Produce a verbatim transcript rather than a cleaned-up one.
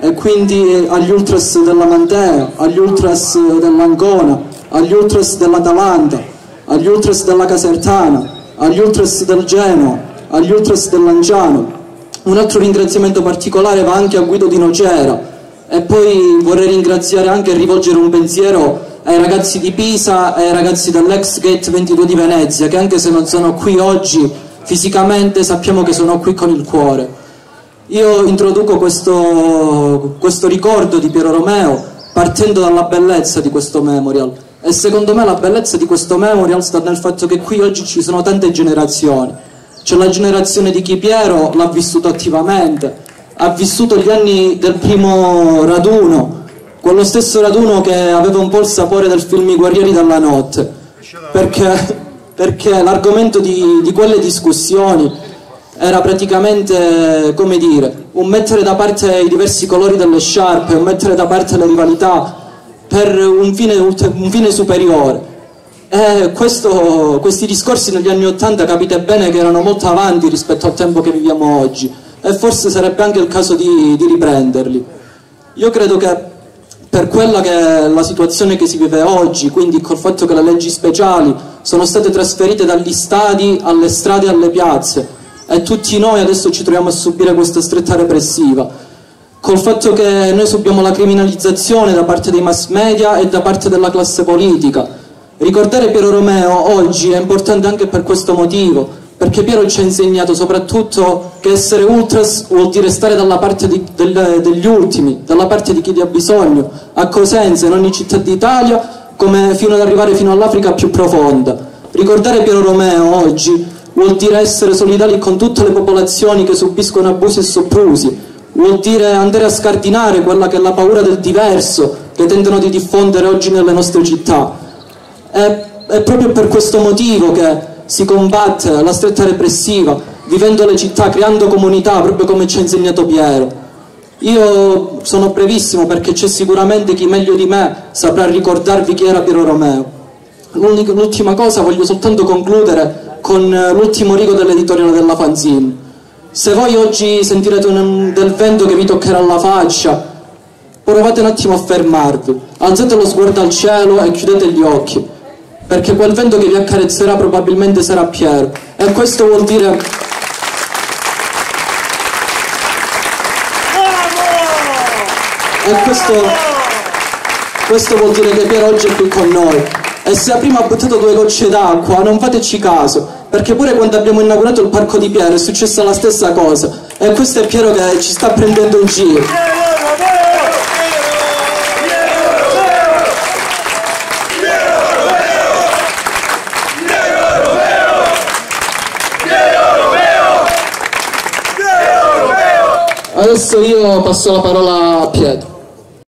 e quindi agli ultras della Mantea, agli ultras dell'Ancona, agli ultras dell'Atalanta, agli ultras della Casertana, agli ultras del Genoa, agli ultras del Lanciano. Un altro ringraziamento particolare va anche a Guido Di Nocera, e poi vorrei ringraziare anche e rivolgere un pensiero ai ragazzi di Pisa e ai ragazzi dell'ex Gate ventidue di Venezia, che anche se non sono qui oggi fisicamente sappiamo che sono qui con il cuore. Io introduco questo, questo ricordo di Piero Romeo partendo dalla bellezza di questo memorial, e secondo me la bellezza di questo memorial sta nel fatto che qui oggi ci sono tante generazioni. C'è la generazione di chi Piero l'ha vissuto attivamente, ha vissuto gli anni del primo raduno, quello stesso raduno che aveva un po' il sapore del film I Guerrieri della Notte, perché, perché l'argomento di, di quelle discussioni era praticamente, come dire, un mettere da parte i diversi colori delle sciarpe, un mettere da parte le rivalità per un fine, un fine superiore. E questo, questi discorsi negli anni Ottanta capite bene che erano molto avanti rispetto al tempo che viviamo oggi, e forse sarebbe anche il caso di, di riprenderli. Io credo che per quella che è la situazione che si vive oggi, quindi col fatto che le leggi speciali sono state trasferite dagli stadi alle strade e alle piazze, e tutti noi adesso ci troviamo a subire questa stretta repressiva, col fatto che noi subiamo la criminalizzazione da parte dei mass media e da parte della classe politica. Ricordare Piero Romeo oggi è importante anche per questo motivo, perché Piero ci ha insegnato soprattutto che essere ultras vuol dire stare dalla parte di, del, degli ultimi, dalla parte di chi ne ha bisogno, a Cosenza, in ogni città d'Italia, come fino ad arrivare fino all'Africa più profonda. Ricordare Piero Romeo oggi vuol dire essere solidali con tutte le popolazioni che subiscono abusi e soprusi, vuol dire andare a scardinare quella che è la paura del diverso che tentano di diffondere oggi nelle nostre città. È, è proprio per questo motivo che si combatte la stretta repressiva, vivendo le città, creando comunità, proprio come ci ha insegnato Piero. Io sono brevissimo perché c'è sicuramente chi meglio di me saprà ricordarvi chi era Piero Romeo. L'ultima cosa, voglio soltanto concludere con l'ultimo rigo dell'editoriale della fanzine. Se voi oggi sentirete un, del vento che vi toccherà la faccia, provate un attimo a fermarvi, alzate lo sguardo al cielo e chiudete gli occhi, perché quel vento che vi accarezzerà probabilmente sarà Piero, e questo vuol dire e questo, questo vuol dire che Piero oggi è qui con noi. E se prima ha buttato due gocce d'acqua, non fateci caso, perché pure quando abbiamo inaugurato il parco di Piero è successa la stessa cosa, e questo è Piero che ci sta prendendo in giro. Adesso io passo la parola a Pietro.